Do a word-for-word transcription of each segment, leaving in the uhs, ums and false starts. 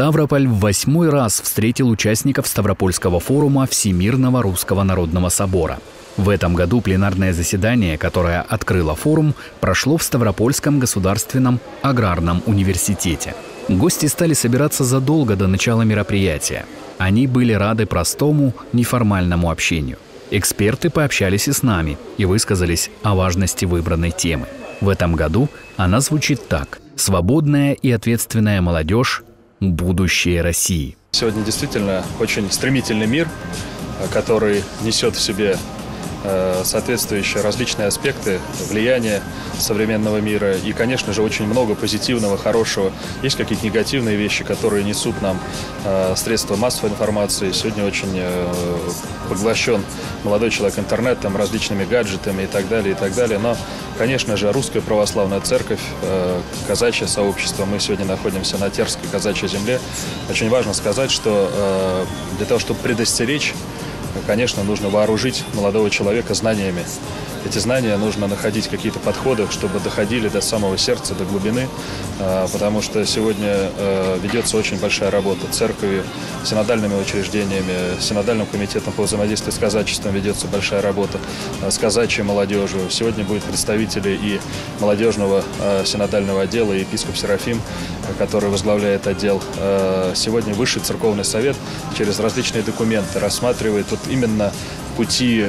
Ставрополь в восьмой раз встретил участников Ставропольского форума Всемирного Русского Народного Собора. В этом году пленарное заседание, которое открыло форум, прошло в Ставропольском государственном аграрном университете. Гости стали собираться задолго до начала мероприятия. Они были рады простому, неформальному общению. Эксперты пообщались и с нами и высказались о важности выбранной темы. В этом году она звучит так: «Свободная и ответственная молодежь – будущее России». Сегодня действительно очень стремительный мир, который несет в себе соответствующие различные аспекты влияния современного мира. И, конечно же, очень много позитивного, хорошего. Есть какие-то негативные вещи, которые несут нам э, средства массовой информации. Сегодня очень э, поглощен молодой человек интернетом, различными гаджетами и так далее, и так далее. Но, конечно же, Русская Православная Церковь, э, казачье сообщество, мы сегодня находимся на Терской казачьей земле. Очень важно сказать, что э, для того, чтобы предостеречь, конечно, нужно вооружить молодого человека знаниями. Эти знания нужно находить какие-то подходы, чтобы доходили до самого сердца, до глубины, потому что сегодня ведется очень большая работа церковью, синодальными учреждениями, синодальным комитетом по взаимодействию с казачеством ведется большая работа с казачьей молодежью. Сегодня будут представители и молодежного синодального отдела, и епископ Серафим, который возглавляет отдел. Сегодня Высший Церковный Совет через различные документы рассматривает вот именно пути,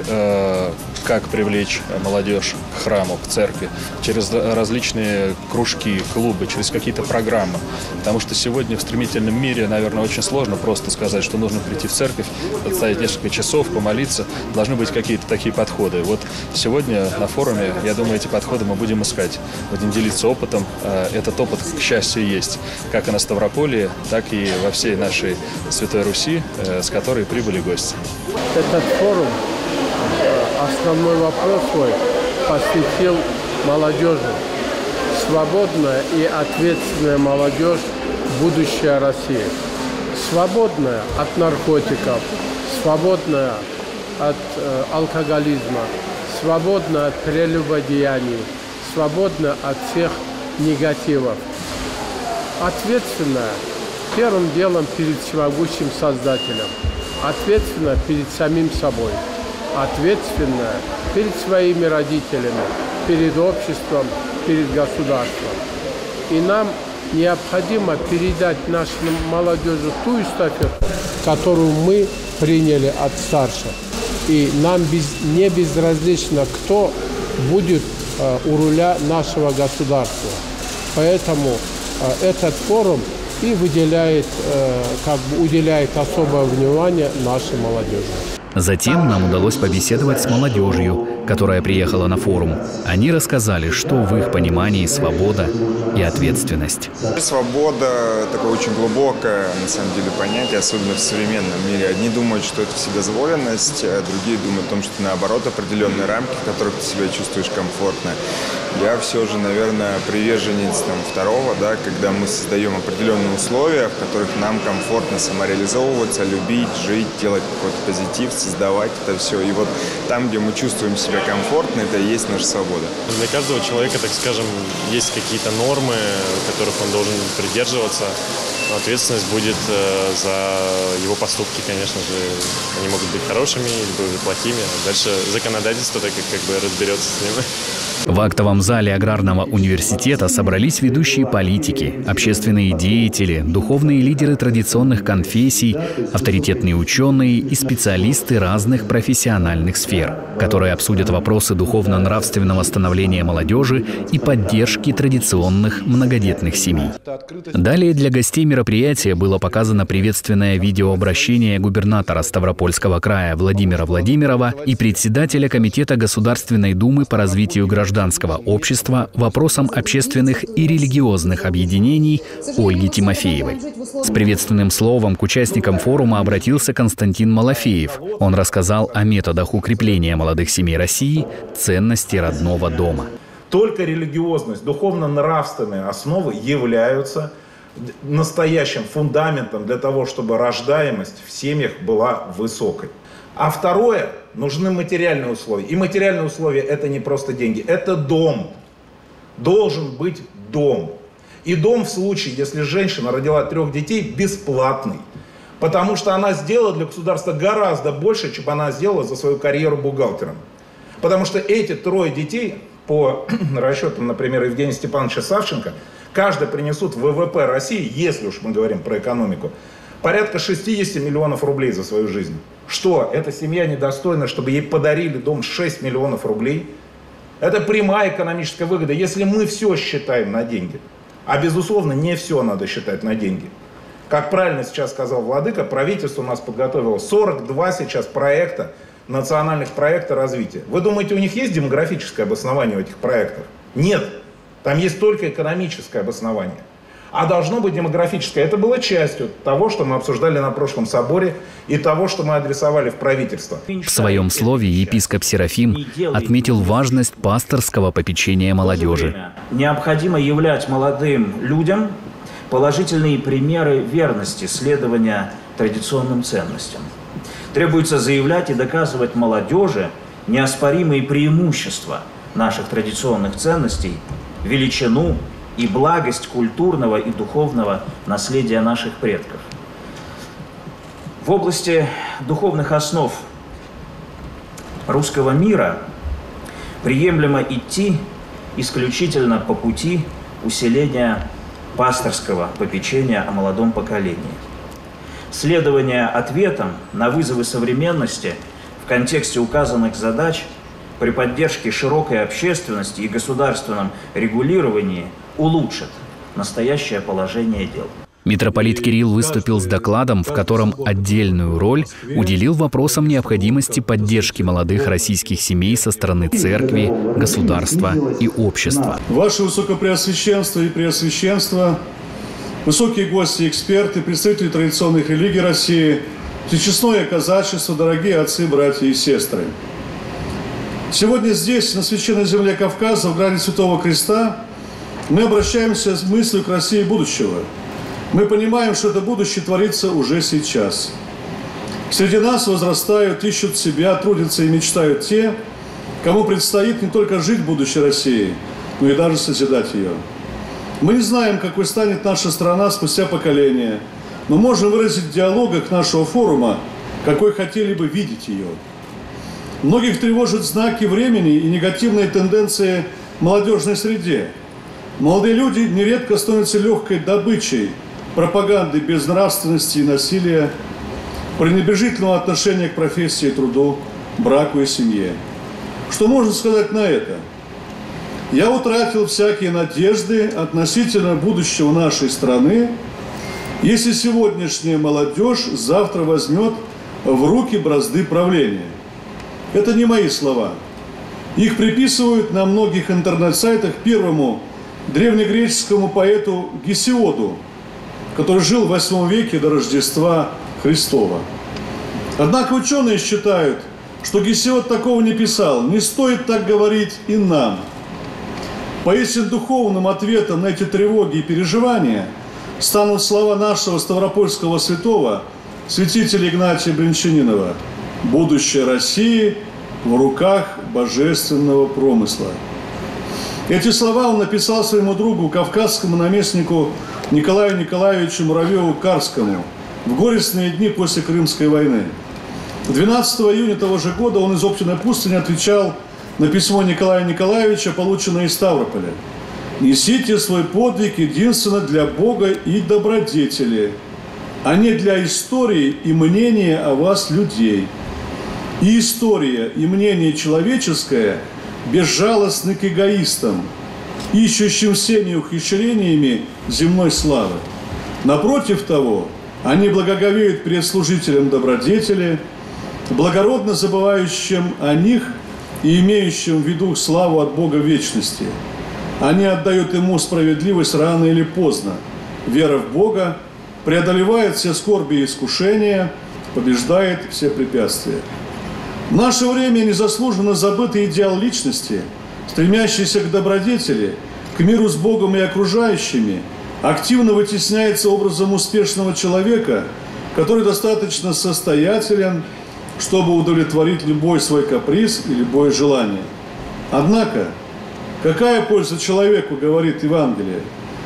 как привлечь молодежь к храму, к церкви, через различные кружки, клубы, через какие-то программы. Потому что сегодня в стремительном мире, наверное, очень сложно просто сказать, что нужно прийти в церковь, отстоять несколько часов, помолиться. Должны быть какие-то такие подходы. Вот сегодня на форуме, я думаю, эти подходы мы будем искать. Будем делиться опытом. Этот опыт, к счастью, есть. Как и на Ставрополье, так и во всей нашей Святой Руси, с которой прибыли гости. Этот форум основной вопрос свой посвятил молодежи. Свободная и ответственная молодежь – будущее России. Свободная от наркотиков, свободная от э, алкоголизма, свободная от прелюбодеяний, свободная от всех негативов. Ответственная первым делом перед всемогущим Создателем, ответственная перед самим собой, ответственная перед своими родителями, перед обществом, перед государством. И нам необходимо передать нашей молодежи ту эстафету, которую мы приняли от старших. И нам без, не безразлично, кто будет э, у руля нашего государства. Поэтому э, этот форум и выделяет, э, как бы уделяет особое внимание нашей молодежи. Затем нам удалось побеседовать с молодежью, которая приехала на форум. Они рассказали, что в их понимании свобода и ответственность. Свобода – такое очень глубокое, на самом деле, понятие, особенно в современном мире. Одни думают, что это вседозволенность, а другие думают о том, что наоборот определенные рамки, в которых ты себя чувствуешь комфортно. Я все же, наверное, приверженец там, второго, да, когда мы создаем определенные условия, в которых нам комфортно самореализовываться, любить, жить, делать какой-то позитив, создавать это все. И вот там, где мы чувствуем себя комфортно, это и есть наша свобода. Для каждого человека, так скажем, есть какие-то нормы, которых он должен придерживаться. Но ответственность будет э, за его поступки, конечно же. Они могут быть хорошими или плохими. Дальше законодательство так как, как бы разберется с ними. В актовом зале Аграрного университета собрались ведущие политики, общественные деятели, духовные лидеры традиционных конфессий, авторитетные ученые и специалисты разных профессиональных сфер, которые обсудят вопросы духовно-нравственного становления молодежи и поддержки традиционных многодетных семей. Далее для гостей мероприятия было показано приветственное видеообращение губернатора Ставропольского края Владимира Владимирова и председателя Комитета Государственной Думы по развитию гражданского гражданского общества вопросам общественных и религиозных объединений Ольги Тимофеевой. С приветственным словом к участникам форума обратился Константин Малафеев. Он рассказал о методах укрепления молодых семей России, ценности родного дома. Только религиозность, духовно-нравственные основы являются настоящим фундаментом для того, чтобы рождаемость в семьях была высокой. А второе, нужны материальные условия. И материальные условия – это не просто деньги, это дом. Должен быть дом. И дом в случае, если женщина родила трех детей, бесплатный. Потому что она сделала для государства гораздо больше, чем она сделала за свою карьеру бухгалтером. Потому что эти трое детей, по расчетам, например, Евгения Степановича Савченко, каждый принесут в ВВП России, если уж мы говорим про экономику, порядка шестьдесят миллионов рублей за свою жизнь. Что, эта семья недостойна, чтобы ей подарили дом шесть миллионов рублей? Это прямая экономическая выгода, если мы все считаем на деньги. А безусловно, не все надо считать на деньги. Как правильно сейчас сказал Владыка, правительство у нас подготовило сорок два сейчас проекта, национальных проекта развития. Вы думаете, у них есть демографическое обоснование у этих проектов? Нет. Там есть только экономическое обоснование. А должно быть демографическое. Это было частью того, что мы обсуждали на прошлом соборе и того, что мы адресовали в правительство. В своем слове епископ Серафим отметил важность пасторского попечения молодежи. Необходимо являть молодым людям положительные примеры верности следования традиционным ценностям. Требуется заявлять и доказывать молодежи неоспоримые преимущества наших традиционных ценностей, величину и благость культурного и духовного наследия наших предков. В области духовных основ русского мира приемлемо идти исключительно по пути усиления пасторского попечения о молодом поколении. Следование ответам на вызовы современности в контексте указанных задач при поддержке широкой общественности и государственном регулировании улучшит настоящее положение дел. Митрополит Кирилл выступил с докладом, в котором отдельную роль уделил вопросам необходимости поддержки молодых российских семей со стороны церкви, государства и общества. Ваше Высокопреосвященство и Преосвященство, высокие гости и эксперты, представители традиционных религий России, всечестное казачество, дорогие отцы, братья и сестры. Сегодня здесь, на священной земле Кавказа, в грани Святого Креста, мы обращаемся с мыслью к России будущего. Мы понимаем, что это будущее творится уже сейчас. Среди нас возрастают, ищут себя, трудятся и мечтают те, кому предстоит не только жить в будущей России, но и даже созидать ее. Мы не знаем, какой станет наша страна спустя поколения, но можем выразить в диалогах нашего форума, какой хотели бы видеть ее. Многих тревожат знаки времени и негативные тенденции в молодежной среде. Молодые люди нередко становятся легкой добычей пропаганды безнравственности и насилия, пренебрежительного отношения к профессии и труду, браку и семье. Что можно сказать на это? Я утратил всякие надежды относительно будущего нашей страны, если сегодняшняя молодежь завтра возьмет в руки бразды правления. Это не мои слова. Их приписывают на многих интернет-сайтах первому древнегреческому поэту Гесиоду, который жил в восьмом веке до Рождества Христова. Однако ученые считают, что Гесиод такого не писал. Не стоит так говорить и нам. Поистине духовным ответом на эти тревоги и переживания станут слова нашего ставропольского святого, святителя Игнатия Брянчанинова: «Будущее России в руках божественного промысла». Эти слова он написал своему другу, кавказскому наместнику Николаю Николаевичу Муравьеву-Карскому в горестные дни после Крымской войны. двенадцатого июня того же года он из Оптиной пустыни отвечал на письмо Николая Николаевича, полученное из Ставрополя: «Несите свой подвиг единственно для Бога и добродетели, а не для истории и мнения о вас людей. И история, и мнение человеческое безжалостны к эгоистам, ищущим всеми ухищрениями земной славы. Напротив того, они благоговеют перед служителем добродетели, благородно забывающим о них и имеющим в виду славу от Бога вечности. Они отдают ему справедливость рано или поздно. Вера в Бога преодолевает все скорби и искушения, побеждает все препятствия». В наше время незаслуженно забытый идеал личности, стремящийся к добродетели, к миру с Богом и окружающими, активно вытесняется образом успешного человека, который достаточно состоятелен, чтобы удовлетворить любой свой каприз и любое желание. Однако, какая польза человеку, говорит Евангелие,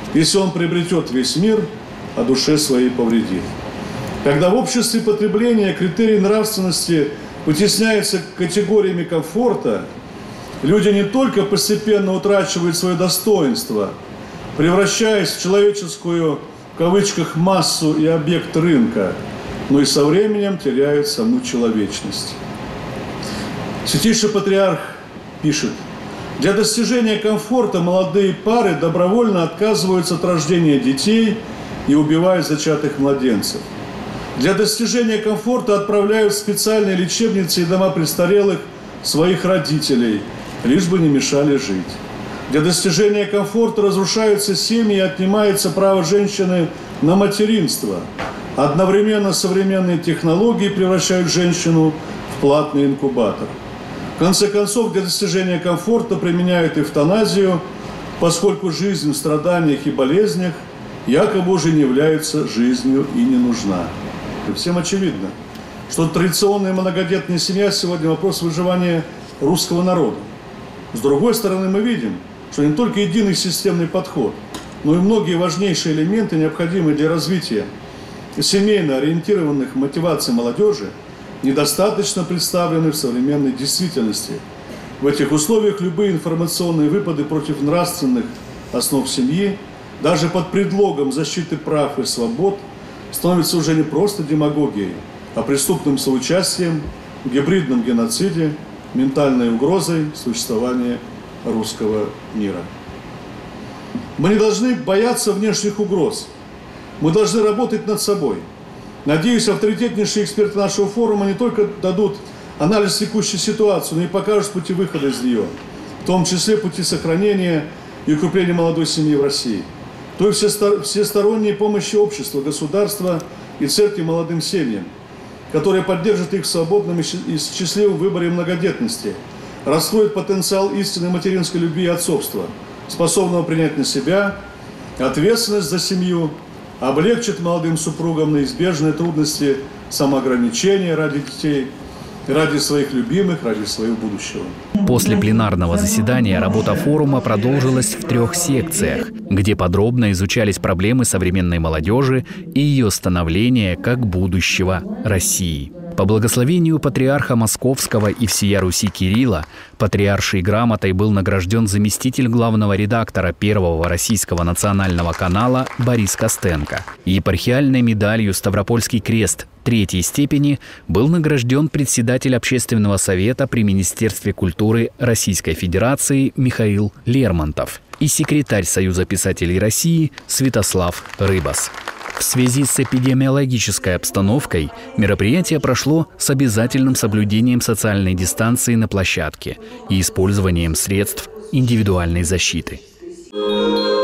если он приобретет весь мир, а душе своей повредит. Когда в обществе потребления критерий нравственности вытесняется категориями комфорта, люди не только постепенно утрачивают свое достоинство, превращаясь в человеческую, в кавычках, массу и объект рынка, но и со временем теряют саму человечность. Святейший Патриарх пишет: для достижения комфорта молодые пары добровольно отказываются от рождения детей и убивают зачатых младенцев. Для достижения комфорта отправляют в специальные лечебницы и дома престарелых своих родителей, лишь бы не мешали жить. Для достижения комфорта разрушаются семьи и отнимается право женщины на материнство. Одновременно современные технологии превращают женщину в платный инкубатор. В конце концов, для достижения комфорта применяют эвтаназию, поскольку жизнь в страданиях и болезнях якобы уже не является жизнью и не нужна. И всем очевидно, что традиционная многодетная семья сегодня вопрос выживания русского народа. С другой стороны, мы видим, что не только единый системный подход, но и многие важнейшие элементы, необходимые для развития семейно ориентированных мотиваций молодежи, недостаточно представлены в современной действительности. В этих условиях любые информационные выпады против нравственных основ семьи, даже под предлогом защиты прав и свобод, становятся уже не просто демагогией, а преступным соучастием в гибридном геноциде, ментальной угрозой существования русского мира. Мы не должны бояться внешних угроз. Мы должны работать над собой. Надеюсь, авторитетнейшие эксперты нашего форума не только дадут анализ текущей ситуации, но и покажут пути выхода из нее, в том числе пути сохранения и укрепления молодой семьи в России, то и всесторонней помощи общества, государства и церкви молодым семьям, которые поддержат их в свободном и счастливом выборе многодетности, раскроют потенциал истинной материнской любви и отцовства, способного принять на себя ответственность за семью, облегчит молодым супругам неизбежные трудности самоограничения ради детей, ради своих любимых, ради своего будущего. После пленарного заседания работа форума продолжилась в трех секциях, где подробно изучались проблемы современной молодежи и ее становления как будущего России. По благословению патриарха Московского и всея Руси Кирилла, патриаршей грамотой был награжден заместитель главного редактора Первого российского национального канала Борис Костенко. Епархиальной медалью «Ставропольский крест» третьей степени был награжден председатель Общественного совета при Министерстве культуры Российской Федерации Михаил Лермонтов и секретарь Союза писателей России Святослав Рыбас. В связи с эпидемиологической обстановкой мероприятие прошло с обязательным соблюдением социальной дистанции на площадке и использованием средств индивидуальной защиты.